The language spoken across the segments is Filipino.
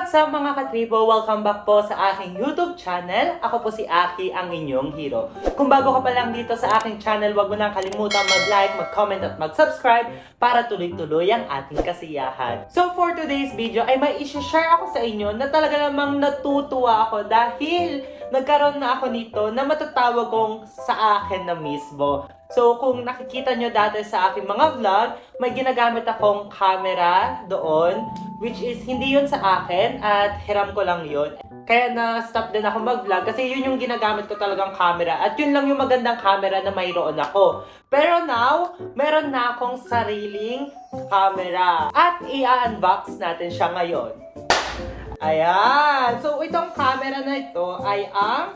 what's up mga katribo? Welcome back po sa aking YouTube channel. Ako po si Aki, ang inyong hero. Kung bago ka pa lang dito sa aking channel, huwag mo nang kalimutan mag-like, mag-comment at mag-subscribe para tuloy-tuloy ang ating kasiyahan. So for today's video ay may i-share ako sa inyo na talaga namang natutuwa ako dahil nagkaroon na ako nito na matatawag kong sa akin na mismo. So, kung nakikita nyo dati sa aking mga vlog, may ginagamit akong camera doon, which is hindi yun sa akin at hiram ko lang yun. Kaya na-stop din ako mag-vlog kasi yun yung ginagamit ko talagang camera at yun lang yung magandang camera na mayroon ako. Pero now, meron na akong sariling camera at i-unbox natin siya ngayon. Ayan! So, itong camera na ito ay ang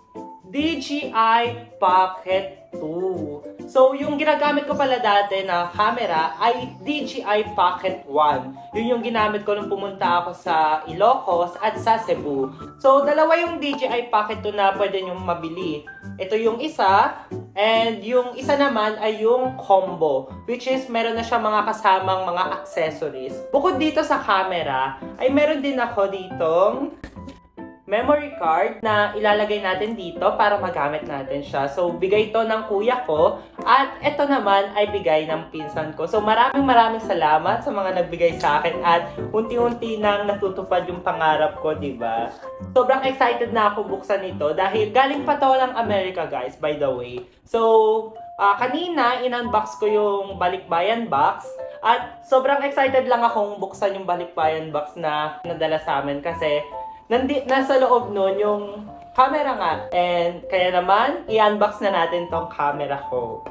DJI Pocket 2. So, yung ginagamit ko pala dati na camera ay DJI Pocket 1. Yun yung ginamit ko nung pumunta ako sa Ilocos at sa Cebu. So, dalawa yung DJI Pocket 2 na pwede nyo mabili. Ito yung isa, and yung isa naman ay yung combo, which is meron na siya mga kasamang mga accessories. Bukod dito sa camera, ay meron din ako ditong memory card na ilalagay natin dito para magamit natin siya. So, bigay ito ng kuya ko at ito naman ay bigay ng pinsan ko. So, maraming salamat sa mga nagbigay sa akin at unti-unti nang natutupad yung pangarap ko, diba? Sobrang excited na ako buksan ito dahil galing pa to ng America, guys, by the way. So, kanina in-unbox ko yung balikbayan box at sobrang excited lang akong buksan yung balikbayan box na nadala sa amin kasi nasa loob nun yung camera nga. And kaya naman, i-unbox na natin tong camera ko.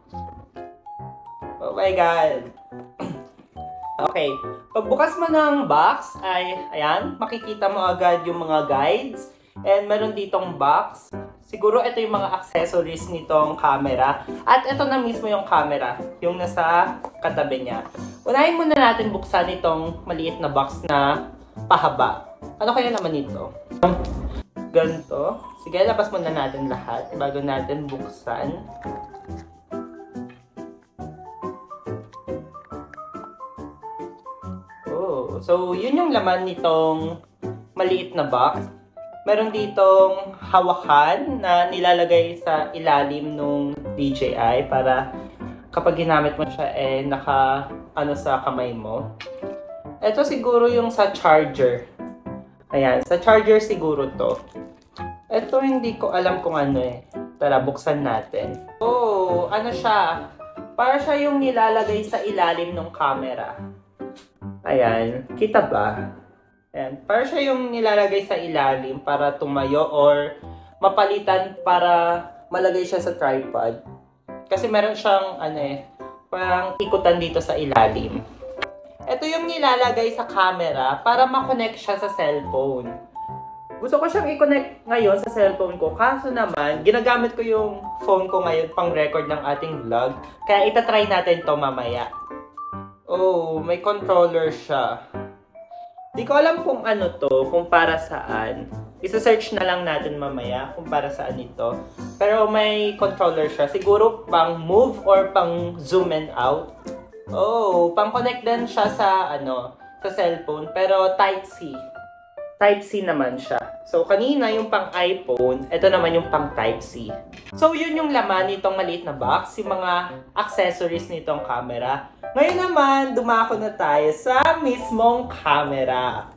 Oh my God! Okay. Pagbukas mo ng box, ay, ayan, makikita mo agad yung mga guides. And meron ditong box. Siguro ito yung mga accessories nitong camera. At ito na mismo yung camera, yung nasa katabi niya. Unahin muna natin buksan itong maliit na box na pahaba. Ano kaya naman ito? Ganito. Sige, labas muna natin lahat bago natin buksan. Oh, so yun yung laman nitong maliit na box. Meron ditong hawakan na nilalagay sa ilalim nung DJI para kapag ginamit mo siya sa kamay mo. Ito siguro yung sa charger. Ayan, sa charger siguro to. Ito hindi ko alam kung ano eh. Tara, buksan natin. Oh, ano siya? Para siya yung nilalagay sa ilalim ng camera. Ayan, kita ba? Ayan, para siya yung nilalagay sa ilalim para tumayo or mapalitan para malagay siya sa tripod. Kasi meron siyang parang ikutan dito sa ilalim. Ito yung nilalagay sa camera para makonect siya sa cellphone. Gusto ko siyang i-connect ngayon sa cellphone ko. Kaso naman, ginagamit ko yung phone ko ngayon pang record ng ating vlog. Kaya itatry natin to mamaya. Oh, may controller siya. Di ko alam kung ano to, kung para saan. Isa-search na lang natin mamaya kung para saan ito. Pero may controller siya. Siguro pang move or pang zoom in out. Oh, pang-connect din siya sa sa cellphone, pero Type-C. Type-C naman siya. So, kanina yung pang-iPhone, ito naman yung pang-Type-C. So, yun yung laman nitong maliit na box, yung mga accessories nitong camera. Ngayon naman, dumako na tayo sa mismong camera.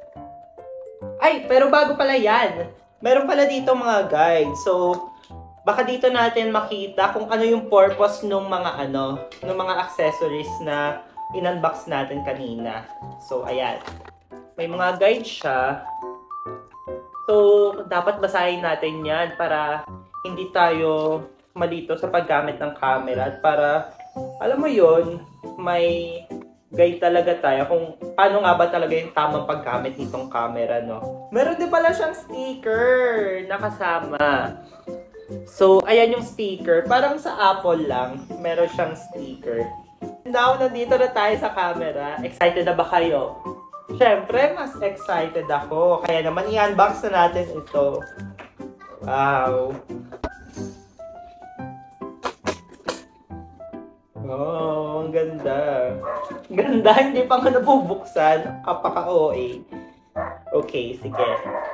Ay, pero bago pala yan, meron pala dito mga guide. So, baka dito natin makita kung ano yung purpose ng mga ng mga accessories na in-unbox natin kanina. So, ayan. May mga guide siya. So, dapat basahin natin yan para hindi tayo malito sa paggamit ng camera. At para, alam mo yon, may guide talaga tayo kung paano nga ba talaga yung tamang paggamit nitong camera, no? Meron din pala siyang sticker na kasama. So, ayan yung sticker. Parang sa Apple lang, meron siyang sticker. Now, nandito na tayo sa camera. Excited na ba kayo? Siyempre, mas excited ako. Kaya naman, i-unbox na natin ito. Wow! Oh, ang ganda. Ganda, hindi pa nga nabubuksan. Kapaka-OA. Okay, sige.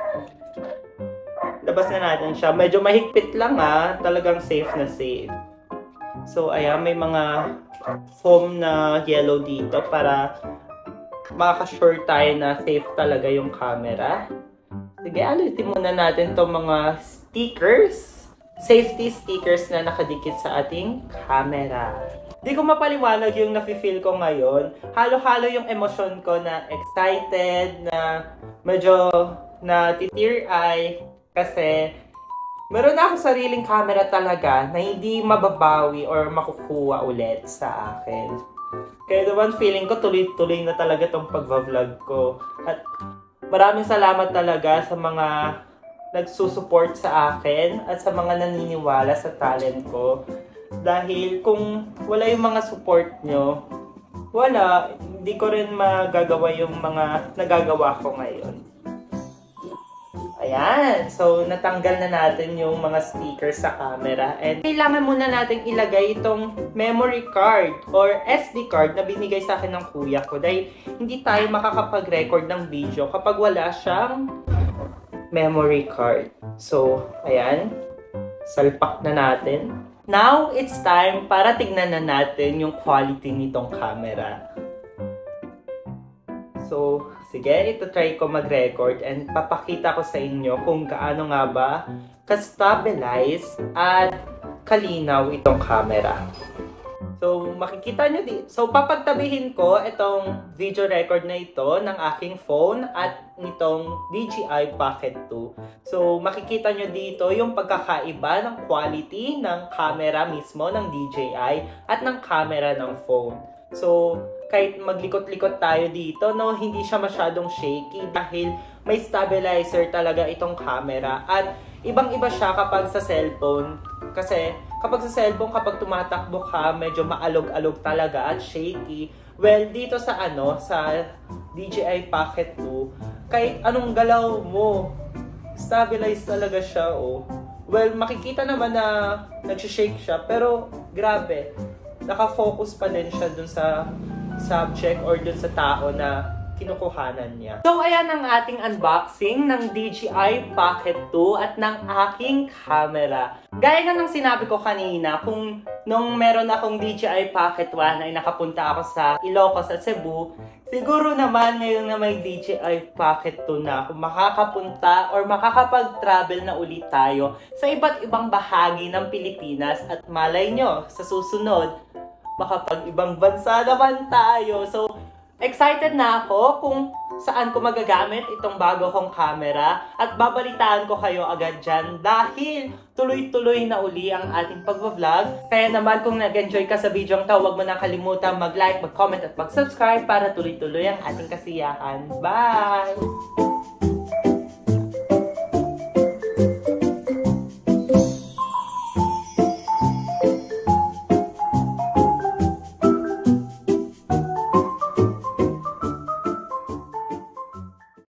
Labas na natin siya. Medyo mahigpit lang talagang safe na safe. So, ayan, may mga foam na yellow dito para makaka-sure tayo na safe talaga yung camera. Sige, alitin muna natin itong mga stickers. Safety stickers na nakadikit sa ating camera. Di ko mapaliwanag yung nafe-feel ko ngayon. Halo-halo yung emosyon ko na excited, na medyo na tear eye. Kasi meron na akong sariling camera talaga na hindi mababawi or makukuha ulit sa akin. Kaya naman feeling ko tuloy-tuloy na talaga tong pagva-vlog ko. At maraming salamat talaga sa mga nagsusupport sa akin at sa mga naniniwala sa talent ko. Dahil kung wala yung mga support nyo, hindi ko rin magagawa yung mga nagagawa ko ngayon. Ayan, so natanggal na natin yung mga stickers sa camera. And kailangan muna natin ilagay itong memory card or SD card na binigay sa akin ng kuya ko. Dahil hindi tayo makakapag-record ng video kapag wala siyang memory card. So, ayan, salpak na natin. Now, it's time para tignan na natin yung quality nitong camera. So, sige, ito try ko mag-record and papakita ko sa inyo kung gaano nga ba ka-stabilize at kalinaw itong camera. So, makikita nyo dito. So, papagtabihin ko itong video record na ito ng aking phone at nitong DJI Pocket 2. So, makikita nyo dito yung pagkakaiba ng quality ng camera mismo ng DJI at ng camera ng phone. So, kahit maglikot-likot tayo dito, no, hindi siya masyadong shaky dahil may stabilizer talaga itong camera. At ibang-iba siya kapag sa cellphone. Kasi kapag sa cellphone, kapag tumatakbo ka, medyo maalog-alog talaga at shaky. Well, dito sa sa DJI Pocket 2, kahit anong galaw mo, stabilize talaga siya, oh. Well, makikita naman na nagsishake siya, pero grabe, nakafocus pa din siya dun sa subject or dun sa tao na kinukuhanan niya. So, ayan ang ating unboxing ng DJI Pocket 2 at ng aking camera. Gaya nga ng sinabi ko kanina, kung nung meron akong DJI Pocket 1 ay nakapunta ako sa Ilocos at Cebu, siguro naman ngayon na may DJI Pocket 2 na ako, makakapunta or makakapag-travel na ulit tayo sa iba't ibang bahagi ng Pilipinas at malay nyo, sa susunod, makapag-ibang bansa naman tayo. So, excited na ako kung saan ko magagamit itong bago kong camera at babalitaan ko kayo agad dyan dahil tuloy-tuloy na uli ang ating pag-vlog. Kaya naman kung nag-enjoy ka sa video to, huwag mo na kalimutan mag-like, mag-comment at mag-subscribe para tuloy-tuloy ang ating kasiyahan. Bye!